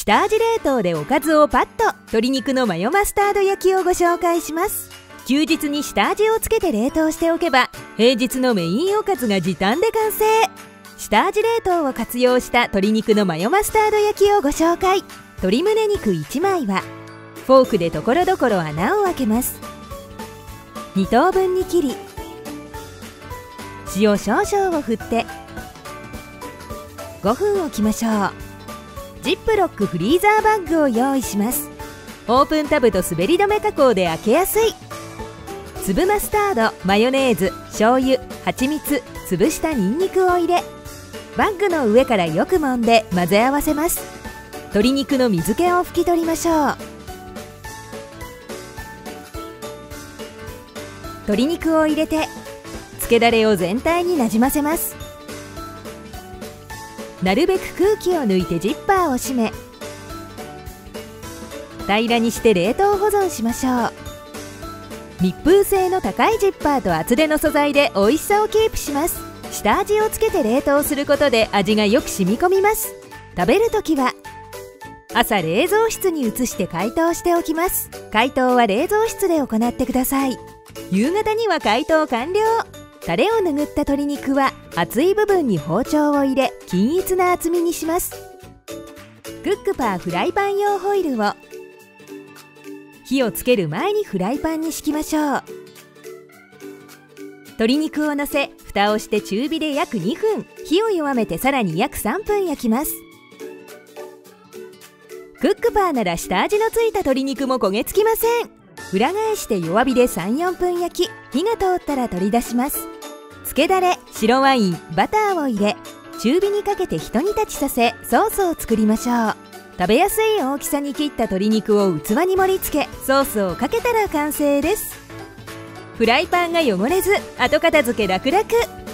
下味冷凍でおかずをパッと、鶏肉のマヨマスタード焼きをご紹介します。休日に下味をつけて冷凍しておけば、平日のメインおかずが時短で完成。下味冷凍を活用した鶏肉のマヨマスタード焼きをご紹介。鶏胸肉1枚はフォークでところどころ穴を開けます。2等分に切り、塩少々を振って5分置きましょう。ジップロックフリーザーバッグを用意します。オープンタブと滑り止め加工で開けやすい。粒マスタード、マヨネーズ、醤油、蜂蜜、潰したニンニクを入れ、バッグの上からよく揉んで混ぜ合わせます。鶏肉の水気を拭き取りましょう。鶏肉を入れてつけだれを全体になじませます。なるべく空気を抜いてジッパーを閉め、平らにして冷凍保存しましょう。密封性の高いジッパーと厚手の素材で美味しさをキープします。下味をつけて冷凍することで味がよく染み込みます。食べるときは朝冷蔵室に移して解凍しておきます。解凍は冷蔵室で行ってください。夕方には解凍完了。タレを拭った鶏肉は厚い部分に包丁を入れ、均一な厚みにします。クックパーフライパン用ホイルを火をつける前にフライパンに敷きましょう。鶏肉をのせ、蓋をして中火で約2分、火を弱めてさらに約3分焼きます。クックパーなら下味のついた鶏肉も焦げつきません。裏返して弱火で 3,4 分焼き、火が通ったら取り出します。つけだれ、白ワイン、バターを入れ、中火にかけてひと煮立ちさせ、ソースを作りましょう。食べやすい大きさに切った鶏肉を器に盛り付け、ソースをかけたら完成です。フライパンが汚れず、後片付け楽々。